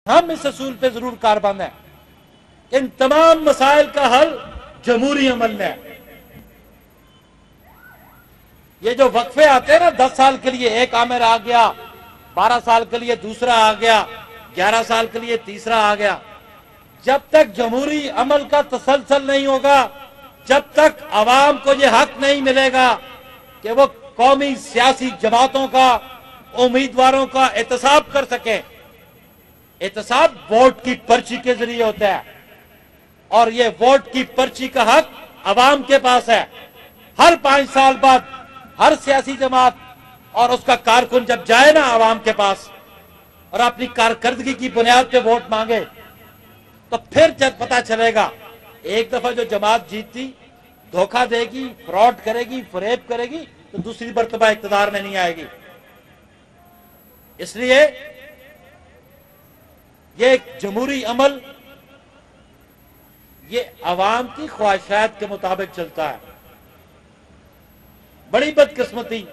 ہم اس اصول پہ ضرور کاربند ہیں کہ ان تمام مسائل کا حل جمہوری عمل میں ہے۔ یہ جو وقفے آتے ہیں نا، 10 سال کے لیے ایک آمر آ گیا، 12 سال کے لیے دوسرا آ گیا، 11 سال کے لیے تیسرا آ گیا، جب تک جمہوری عمل کا تسلسل نہیں ہوگا، جب تک عوام کو یہ حق نہیں ملے گا کہ وہ قومی سیاسی جماعتوں کا، امیدواروں کا احتساب کر سکیں۔ احتساب ووٹ کی پرچی کے ذریعے ہوتا ہے، اور یہ ووٹ کی پرچی کا حق عوام کے پاس ہے۔ ہر 5 سال بعد ہر سیاسی جماعت اور اس کا کارکن جب جائے نا عوام کے پاس اور اپنی کارکردگی کی بنیاد پہ ووٹ مانگے، تو پھر جب پتا چلے گا، ایک دفعہ جو جماعت جیتتی دھوکہ دے گی، فراڈ کرے گی، فریب کرے گی، تو دوسری مرتبہ اقتدار میں نہیں آئے گی۔ اس لیے یہ ایک جمہوری عمل یہ عوام کی خواہشات کے مطابق چلتا ہے۔ بڑی بدقسمتی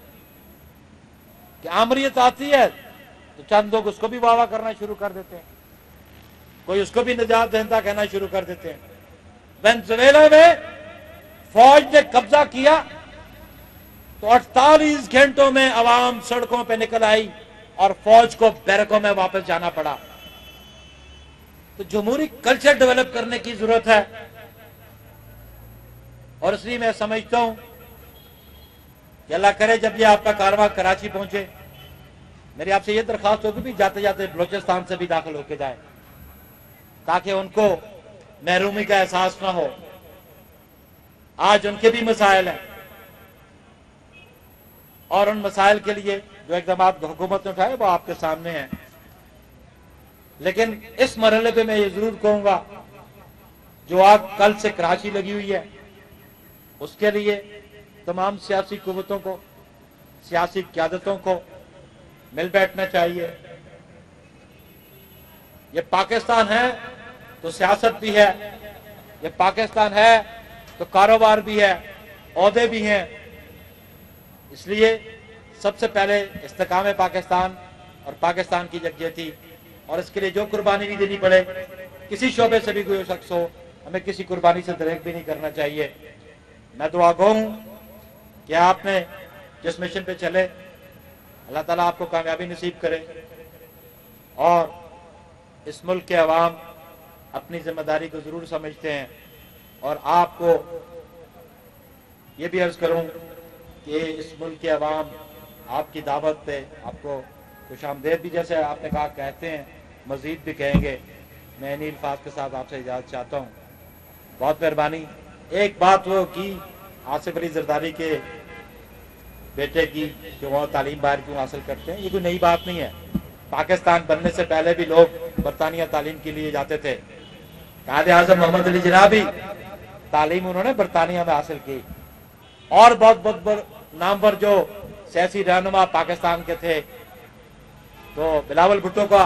کہ آمریت آتی ہے تو چند لوگ اس کو بھی واہ واہ کرنا شروع کر دیتے ہیں، کوئی اس کو بھی نجات دہندہ کہنا شروع کر دیتے ہیں۔ وینزویلا میں فوج نے قبضہ کیا تو 48 گھنٹوں میں عوام سڑکوں پہ نکل آئی اور فوج کو بیرکوں میں واپس جانا پڑا۔ تو جمہوری کلچر ڈیولپ کرنے کی ضرورت ہے، اور اس لیے میں سمجھتا ہوں کہ اللہ کرے جب یہ آپ کا کارواں کراچی پہنچے، میری آپ سے یہ درخواست ہوگی بھی جاتے جاتے بلوچستان سے بھی داخل ہو کے جائیں، تاکہ ان کو محرومی کا احساس نہ ہو۔ آج ان کے بھی مسائل ہیں، اور ان مسائل کے لیے جو اقدامات حکومت نے اٹھائے وہ آپ کے سامنے ہیں۔ لیکن اس مرحلے پہ میں یہ ضرور کہوں گا، جو آگ کل سے کراچی لگی ہوئی ہے، اس کے لیے تمام سیاسی قوتوں کو، سیاسی قیادتوں کو مل بیٹھنا چاہیے۔ یہ پاکستان ہے تو سیاست بھی ہے، یہ پاکستان ہے تو کاروبار بھی ہے، عہدے بھی ہیں۔ اس لیے سب سے پہلے استحکام پاکستان اور پاکستان کی یکجہتی، اور اس کے لیے جو قربانی بھی دینی پڑے، کسی شعبے سے بھی کوئی شخص ہو، ہمیں کسی قربانی سے دریغ بھی نہیں کرنا چاہیے۔ میں دعا گو ہوں کہ آپ نے جس مشن پہ چلے، اللہ تعالیٰ آپ کو کامیابی نصیب کرے، اور اس ملک کے عوام اپنی ذمہ داری کو ضرور سمجھتے ہیں۔ اور آپ کو یہ بھی عرض کروں کہ اس ملک کے عوام آپ کی دعوت پہ آپ کو خوش آمدید بھی، جیسے آپ نے کہا، کہتے ہیں، مزید بھی کہیں گے۔ میں انہی الفاظ کے ساتھ آپ سے اجازت چاہتا ہوں۔ بہت مہربانی۔ ایک بات وہ کی آصف علی زرداری کے بیٹے کی کہ وہ تعلیم باہر کیوں حاصل کرتے ہیں، یہ کوئی نئی بات نہیں ہے۔ پاکستان بننے سے پہلے بھی لوگ برطانیہ تعلیم کے لیے جاتے تھے۔ قائد اعظم محمد علی جناح بھی تعلیم انہوں نے برطانیہ میں حاصل کی، اور بہت بہت نامور جو سیاسی رہنما پاکستان کے تھے، تو بلاول بھٹو کا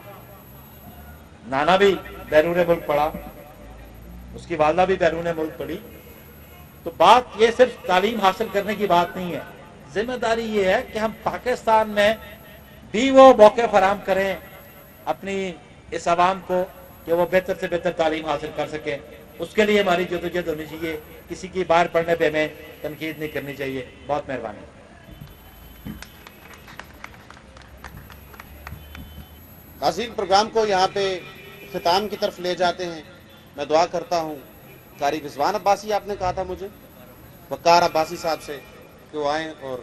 نانا بھی بیرون ملک پڑھا، اس کی والدہ بھی بیرون ملک پڑھی۔ تو بات یہ صرف تعلیم حاصل کرنے کی بات نہیں ہے، ذمہ داری یہ ہے کہ ہم پاکستان میں بھی وہ موقع فراہم کریں اپنی اس عوام کو کہ وہ بہتر سے بہتر تعلیم حاصل کر سکیں۔ اس کے لیے ہماری جدوجہد ہونی چاہیے، کسی کی باہر پڑھنے پہ ہمیں تنقید نہیں کرنی چاہیے۔ بہت مہربانی۔ ناظرین، پروگرام کو یہاں پہ اختتام کی طرف لے جاتے ہیں۔ میں دعا کرتا ہوں، قاری رضوان عباسی آپ نے کہا تھا مجھے، وقار عباسی صاحب سے کہ وہ آئیں۔ اور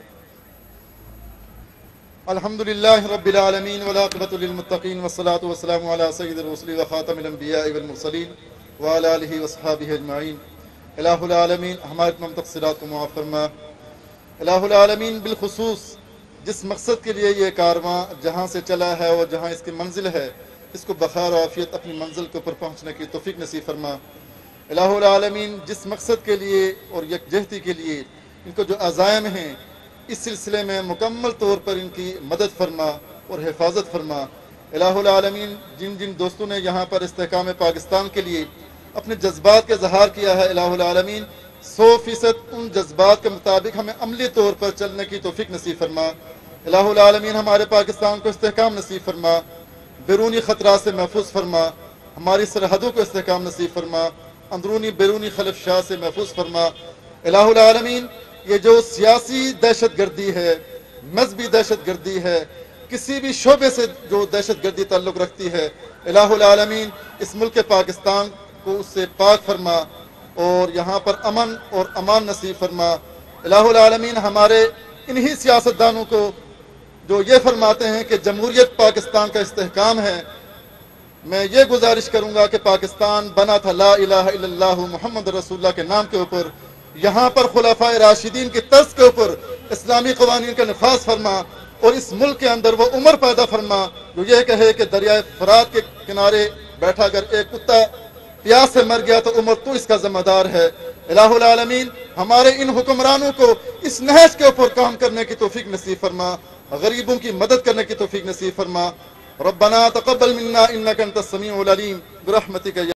الحمدللہ رب العالمین والعاقبۃ للمتقین والصلاۃ والسلام علی سید الرسل وخاتم الانبیاء والمرسلین وعلی آلہ وصحبہ اجمعین۔ الہ العالمین ہمارے تمام تقصیرات کو معاف فرما۔ الہ العالمین بالخصوص جس مقصد کے لیے یہ کارواں جہاں سے چلا ہے اور جہاں اس کی منزل ہے، اس کو بخیر و عافیت اپنی منزل کے اوپر پہنچنے کی توفیق نصیب فرما۔ الہ العالمین جس مقصد کے لیے اور یکجہتی کے لیے ان کو جو عزائم ہیں، اس سلسلے میں مکمل طور پر ان کی مدد فرما اور حفاظت فرما۔ الہ العالمین جن جن دوستوں نے یہاں پر استحکام پاکستان کے لیے اپنے جذبات کا اظہار کیا ہے، الہ العالمین 100% ان جذبات کے مطابق ہمیں عملی طور پر چلنے کی توفیق نصیب فرما۔ الہ العالمین ہمارے پاکستان کو استحکام نصیب فرما۔ بیرونی خطرات سے محفوظ فرما، ہماری سرحدوں کو استحکام نصیب فرما، اندرونی بیرونی خلفشاہ سے محفوظ فرما۔ الہ العالمین، یہ جو سیاسی دہشت گردی ہے، مذہبی دہشت گردی ہے، کسی بھی شعبے سے جو دہشت گردی تعلق رکھتی ہے، الہ العالمین اس ملک پاکستان کو اس سے پاک فرما اور یہاں پر امن اور امان نصیب فرما۔ الہ العالمین ہمارے انہی سیاستدانوں کو جو یہ فرماتے ہیں کہ جمہوریت پاکستان کا استحکام ہے، میں یہ گزارش کروں گا کہ پاکستان بنا تھا لا الہ الا اللہ محمد رسول اللہ کے نام کے اوپر، یہاں پر خلفائے راشدین کی طرز کے اوپر اسلامی قوانین کا نفاذ فرما اور اس ملک کے اندر وہ عمر پیدا فرما جو یہ کہے کہ دریائے فرات کے کنارے بیٹھا اگر ایک کتا پیاس سے مر گیا تو عمر تو اس کا ذمہ دار ہے۔ الہ العالمین ہمارے ان حکمرانوں کو اس نہج کے اوپر کام کرنے کی توفیق نصیب فرما، غریبوں کی مدد کرنے کی توفیق نصیب فرما۔ ربنا تقبل منا انک انت السمیع العلیم برحمتک یا